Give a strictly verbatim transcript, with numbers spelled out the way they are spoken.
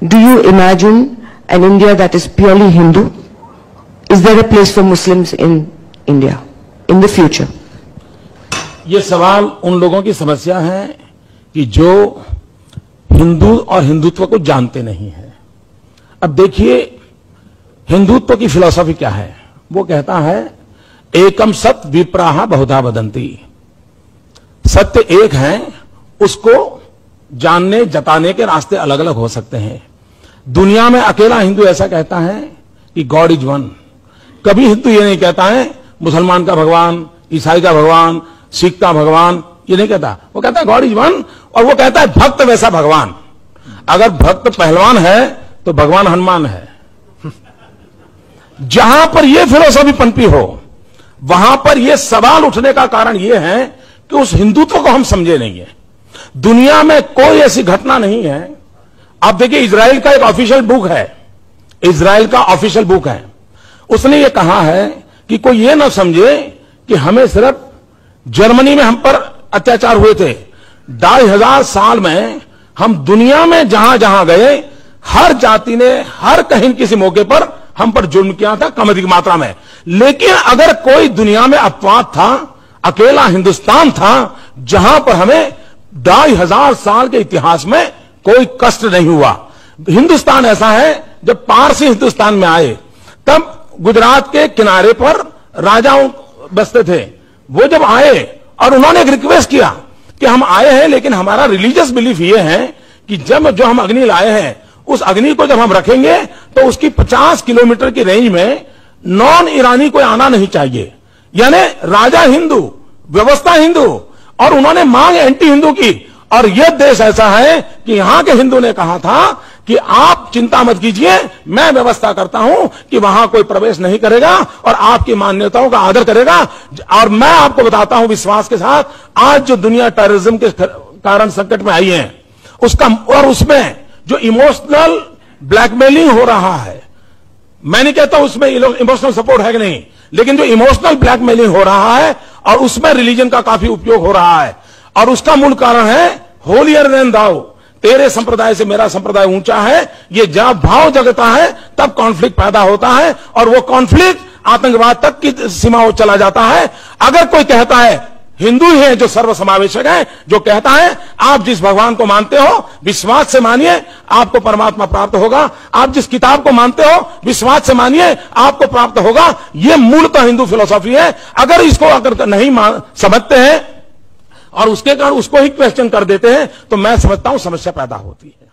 Do you imagine an India that is purely Hindu? Is there a place for Muslims in India in the future? ये सवाल उन लोगों की समस्या है कि जो हिंदू और हिंदुत्व को जानते नहीं है। अब देखिए, हिंदुत्व की फिलॉसफी क्या है? वो कहता है एकम सत्य विप्राहा बहुधा वदंती। सत्य एक है, उसको जानने जताने के रास्ते अलग अलग हो सकते हैं। दुनिया में अकेला हिंदू ऐसा कहता है कि गॉड इज वन। कभी हिंदू ये नहीं कहता है मुसलमान का भगवान, ईसाई का भगवान, सिख का भगवान, ये नहीं कहता। वो कहता है गॉड इज वन, और वो कहता है भक्त वैसा भगवान। अगर भक्त पहलवान है तो भगवान हनुमान है। जहां पर यह फिलोसॉफी पनपी हो, वहां पर यह सवाल उठने का कारण यह है कि उस हिंदुत्व को हम समझे नहीं है। दुनिया में कोई ऐसी घटना नहीं है। आप देखिए, इजराइल का एक ऑफिशियल बुक है, इजराइल का ऑफिशियल बुक है, उसने ये कहा है कि कोई ये ना समझे कि हमें सिर्फ जर्मनी में हम पर अत्याचार हुए थे। ढाई हजार साल में हम दुनिया में जहां जहां गए, हर जाति ने हर कहीं किसी मौके पर हम पर जुल्म किया था, कम अधिक मात्रा में। लेकिन अगर कोई दुनिया में अपवाद था, अकेला हिंदुस्तान था जहां पर हमें ढाई हजार साल के इतिहास में कोई कष्ट नहीं हुआ। हिंदुस्तान ऐसा है, जब पारसी हिंदुस्तान में आए तब गुजरात के किनारे पर राजाओं बसते थे। वो जब आए और उन्होंने एक रिक्वेस्ट किया कि हम आए हैं, लेकिन हमारा रिलीजियस बिलीफ ये है कि जब जो हम अग्नि लाए हैं, उस अग्नि को जब हम रखेंगे तो उसकी पचास किलोमीटर की रेंज में नॉन ईरानी कोई आना नहीं चाहिए। यानी राजा हिंदू, व्यवस्था हिंदू, और उन्होंने मांग एंटी हिंदू की। और यह देश ऐसा है कि यहां के हिंदू ने कहा था कि आप चिंता मत कीजिए, मैं व्यवस्था करता हूं कि वहां कोई प्रवेश नहीं करेगा और आपकी मान्यताओं का आदर करेगा। और मैं आपको बताता हूं विश्वास के साथ, आज जो दुनिया टेररिज्म के कारण संकट में आई है, उसका और उसमें जो इमोशनल ब्लैकमेलिंग हो रहा है, मैं नहीं कहता उसमें इमोशनल सपोर्ट है कि नहीं, लेकिन जो इमोशनल ब्लैकमेलिंग हो रहा है और उसमें रिलीजन का काफी उपयोग हो रहा है, और उसका मूल कारण है होलियर देन दाउ। तेरे संप्रदाय से मेरा संप्रदाय ऊंचा है, ये जब भाव जगता है तब कॉन्फ्लिक्ट पैदा होता है, और वो कॉन्फ्लिक्ट आतंकवाद तक की सीमाओं चला जाता है। अगर कोई कहता है हिंदू ही है जो सर्वसमावेशक है, जो कहता है आप जिस भगवान को मानते हो विश्वास से मानिए आपको परमात्मा प्राप्त होगा, आप जिस किताब को मानते हो विश्वास से मानिए आपको प्राप्त होगा, यह मूलतः हिंदू फिलॉसफी है। अगर इसको अगर नहीं समझते हैं और उसके कारण उसको ही क्वेश्चन कर देते हैं, तो मैं समझता हूं समस्या पैदा होती है।